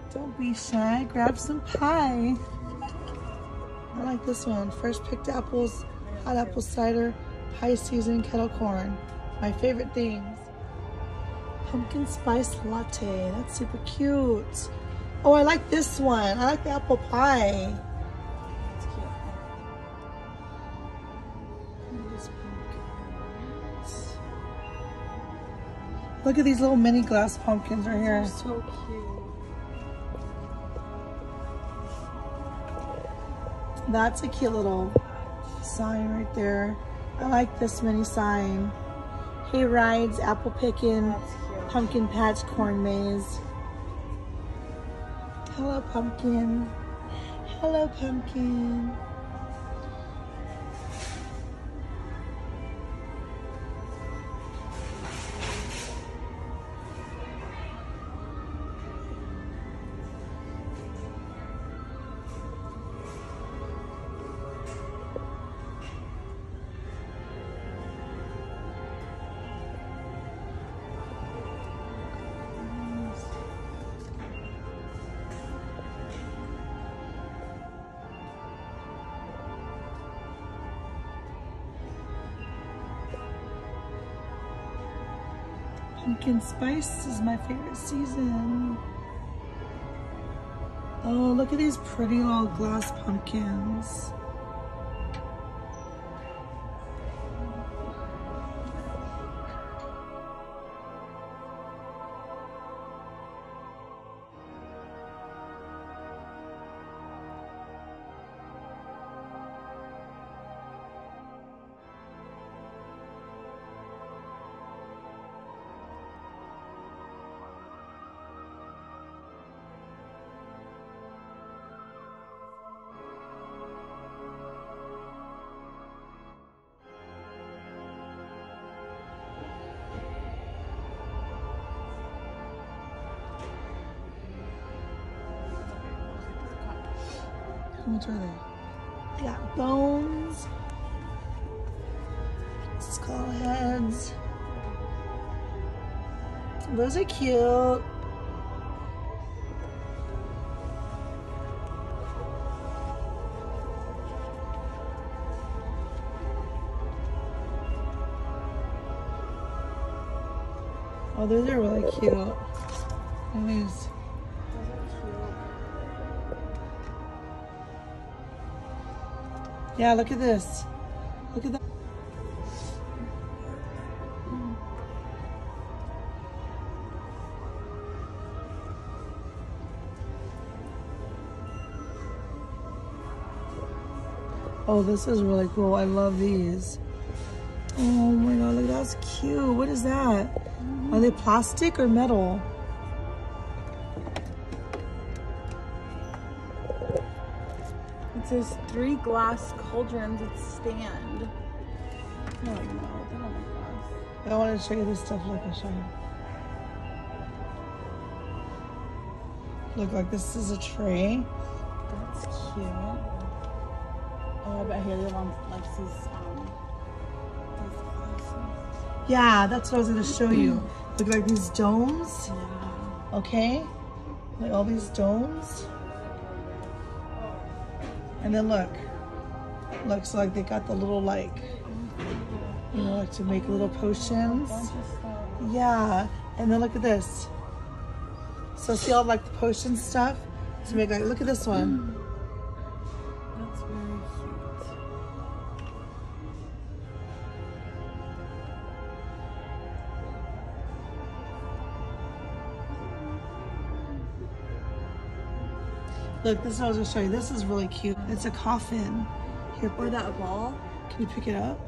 Don't be shy, grab some pie. I like this one. Fresh picked apples, hot apple cider, pie season, kettle corn. My favorite things. Pumpkin spice latte. That's super cute. Oh, I like this one. I like the apple pie. That's cute. Look at these little mini glass pumpkins right here. They're so cute. That's a cute little sign right there. I like this mini sign. Hay rides, apple picking, pumpkin patch, corn maze. Hello, pumpkin. Hello, pumpkin. Pumpkin spice is my favorite season. Oh, look at these pretty little glass pumpkins. How much are they? They got bones, skull heads. Those are cute. Oh, those are really cute. And these. Yeah, look at this. Look at that. Oh, this is really cool. I love these. Oh my God, look, that's cute. What is that? Are they plastic or metal? It says 3 glass cauldrons at stand. Oh no, they don't look glass. I wanted to show you this stuff. Look, I'll show you. Look, like this is a tray. That's cute. Oh, I bet here they want like these glasses. Yeah, that's what I was gonna show you. Look, like these domes. Yeah. Okay, like all these domes. And then look, looks like they got the little like, you know, like to make little potions. Yeah, and then look at this. So see all like the potion stuff to make like, look at this one. That's very cute. Look, this is what I was gonna show you. This is really cute. It's a coffin. Here, Or that ball. can you pick it up?